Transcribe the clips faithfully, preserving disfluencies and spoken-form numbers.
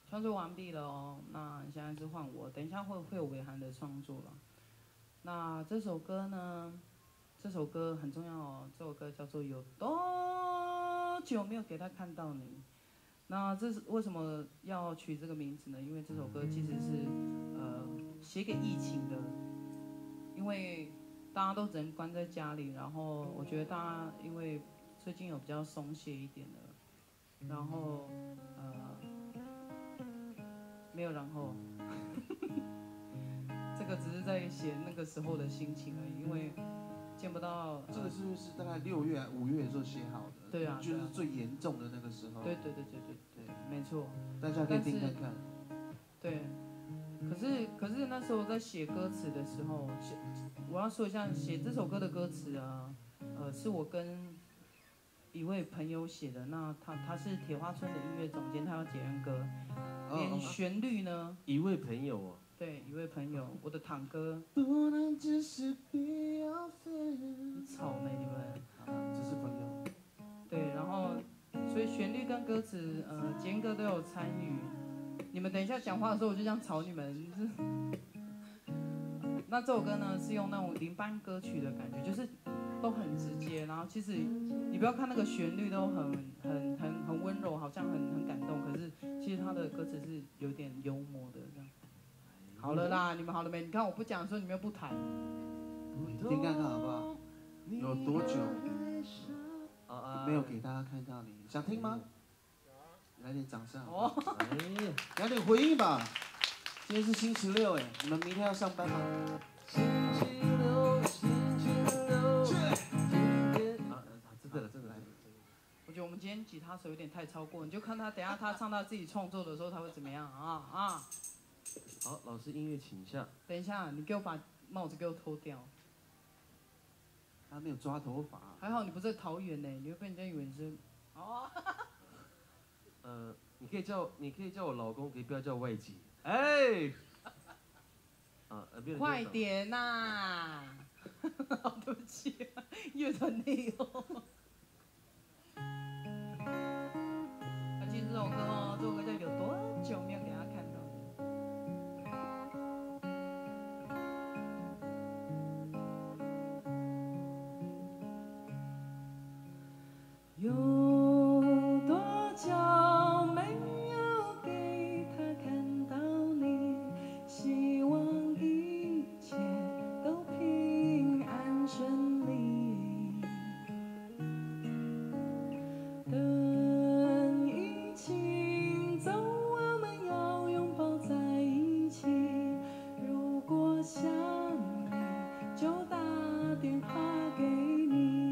创作完毕了哦，那现在是换我，等一下会会有伟涵的创作了。那这首歌呢？这首歌很重要哦，这首歌叫做《有多久没有给他看到你》。那这是为什么要取这个名字呢？因为这首歌其实是呃写给疫情的，因为大家都只能关在家里，然后我觉得大家因为最近有比较松懈一点的，然后呃没有然后，这个只是在写那个时候的心情而已，因为见不到。呃、 这个是不是大概六月、五月的时候写好的？ 对啊， 就是最严重的那个时候。 对对对对对对，没错。 大家可以听看看。 对，可是可是那时候在写歌词的时候，写我要说一下，写这首歌的歌词啊，呃，是我跟一位朋友写的。那他他是铁花村的音乐总监，他要解恩歌，连旋律呢， 一位朋友哦。 对，一位朋友，我的堂哥。 不能只是必要费。 草莓你们。 啊，只是朋友。 对，然后所以旋律跟歌词，呃，杰恩哥都有参与。你们等一下讲话的时候，我就这样吵你们。那这首歌呢，是用那种临班歌曲的感觉，就是都很直接。然后其实你不要看那个旋律都很很很很温柔，好像很很感动，可是其实它的歌词是有点幽默的这样。好了啦，你们好了没？你看我不讲的时候，你们又不弹。 听看看好不好？有多久没有给大家看到你？想听吗？来点掌声好不好？哎，来点回应吧。今天是星期六哎，你们明天要上班吗？星期六，星期六。今天啊，真的真的来。 我觉得我们今天吉他手有点太超过，你就看他等一下他唱他自己创作的时候他会怎么样啊啊！ 好，老师音乐请下。 等一下，你给我把帽子给我脱掉。 他没有抓头发。 还好你不在桃园呢，你会被人家以为你是。哦。 呃，你可以叫你可以叫我老公，可以不要叫外籍。哎。啊， 快点呐、啊！对不起、啊，乐团内哦。要记住这首歌哦，这首歌叫《有多久没有给他看到》。有多久没有给他看到你？希望一切都平安顺利。等疫情走，我们要拥抱在一起。如果想你，就打电话给你。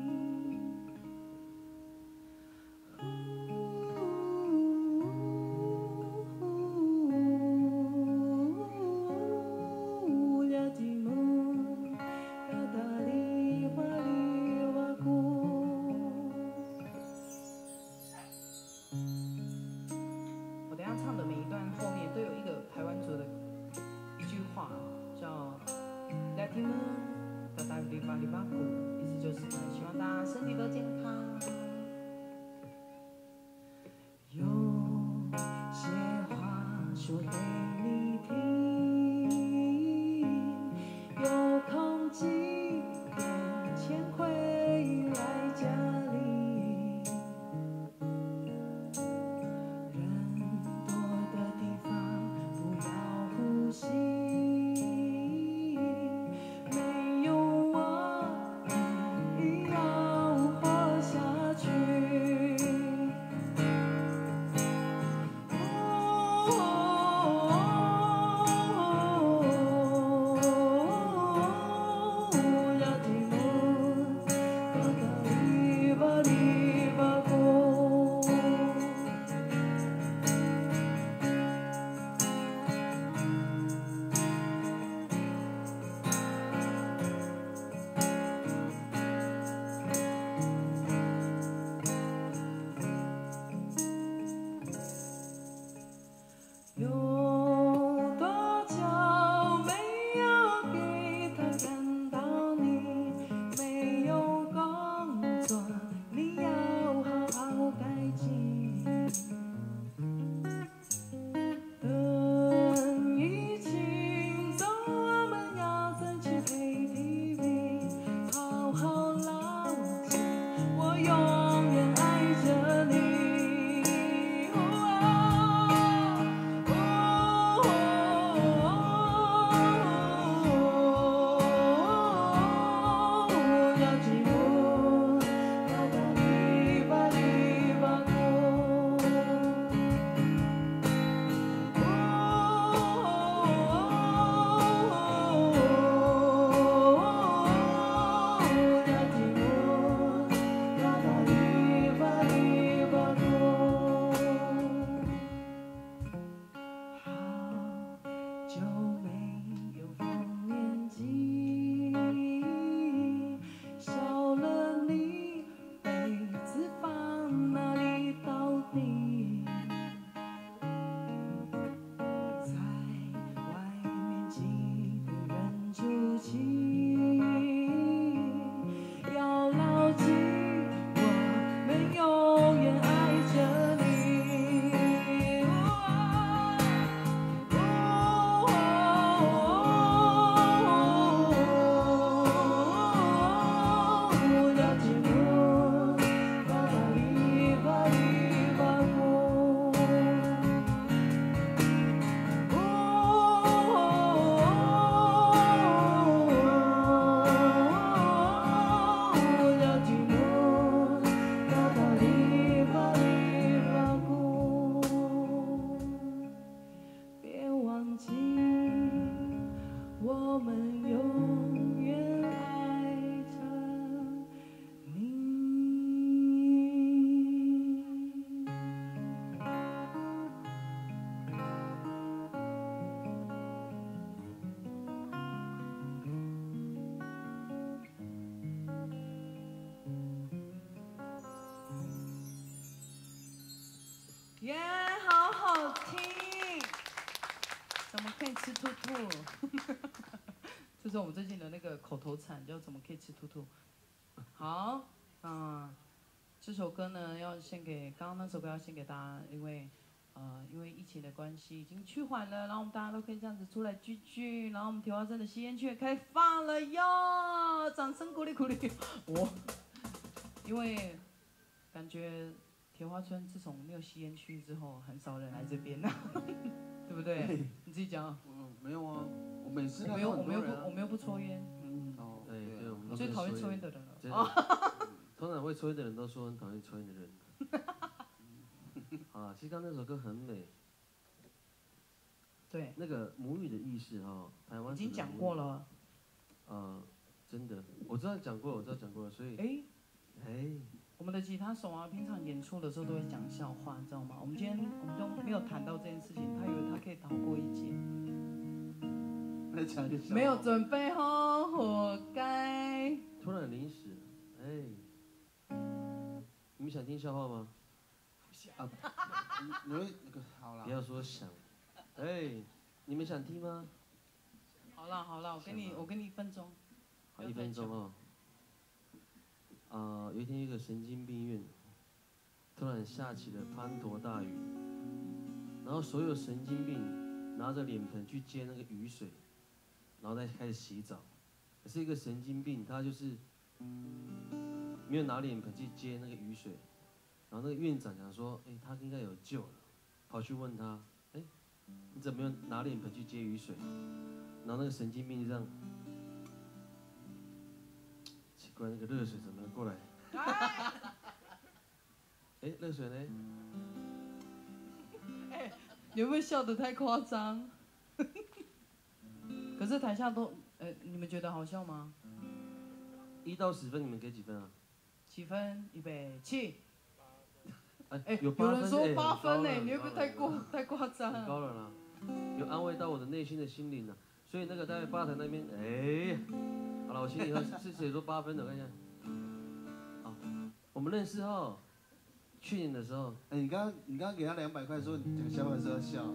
我等一下唱的每一段后面都有一个排湾族的一句话，叫“拉提姆哒哒哩吧哩吧咕”，意思就是呢，希望大家身体都健康。有些话说给你听，有空几天前回来家里。 耶，好好听！怎么可以吃兔兔？这是我们最近的那个口头禅，叫怎么可以吃兔兔？好，嗯，这首歌呢要献给刚刚那首歌要献给大家，因为呃因为疫情的关系已经趋缓了，然后我们大家都可以这样子出来聚聚，然后我们铁花村的吸烟区也开放了哟，掌声鼓励鼓励我，因为感觉铁花村自从没有吸烟区之后，很少人来这边了，对不对？你自己讲。 嗯，没有啊，我每次我们又我们又不我们又不抽烟， 嗯，哦， 对对，我们最讨厌抽烟的人了。 通常会抽烟的人都说很讨厌抽烟的人。啊，其实刚那首歌很美。 对。 那个母语的意思哈，台湾已经讲过了。 呃，真的，我知道讲过，我知道讲过了，所以。哎。哎。 我们的吉他手啊，平常演出的时候都会讲笑话，你知道吗？我们今天我们都没有谈到这件事情，他以为他可以逃过一劫。 再讲一个笑话。 没有准备好，活该。 突然临时，哎。你们想听笑话吗？ 不想。啊，你们那个好了。 不要说想，哎，你们想听吗？ 好了好了，我给你我给你一分钟。 好，一分钟哦。啊、呃，有一天一个神经病院，突然下起了滂沱大雨，然后所有神经病拿着脸盆去接那个雨水，然后再开始洗澡。可是一个神经病，他就是没有拿脸盆去接那个雨水，然后那个院长讲说，哎、欸，他应该有救了，跑去问他，哎、欸，你怎么没有拿脸盆去接雨水？然后那个神经病就这样。那个热水怎么过来？哎，热水呢？ 哎，有没有笑得太夸张？可是台下都，呃，你们觉得好笑吗？ 一到十分，你们给几分啊？ 几分？预备起。 哎， 有有人说八分呢，你会不会太过太夸张？ 很高了啦，有安慰到我的内心的心灵了。所以那个在吧台那边，哎。好了，我心里头是写说八分的，我看一下。好，我们认识哦。去年的时候， 哎、欸，你刚刚你刚刚给他两百块，说你讲笑话的时候要笑。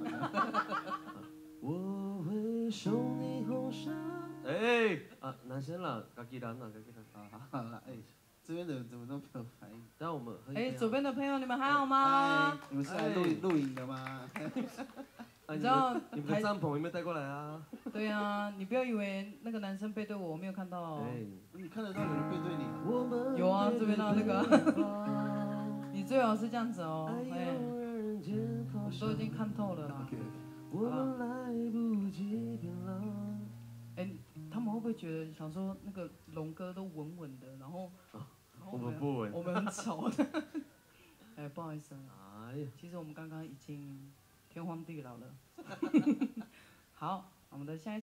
我会送你红纱。哎，啊，男生啦，自己人啦，自己人。 好好了，哎，这边的人怎么都没有反应？ 然后我们哎，左边的朋友你们还好吗？ 哎、你们是来录录影的吗？ 你知道你们的帐篷有没有带过来啊？ 对啊，你不要以为那个男生背对我，我没有看到哦。 哎， 你看得到有人背对你啊？ 有啊，这边的那个。你最好是这样子哦，哎，我们都已经看透了啦。哎，他们会不会觉得想说那个龙哥都稳稳的，然后我们不稳， 我们很吵的。哎，不好意思啊。哎呀， 其实我们刚刚已经天荒地老了。好，我们的下一。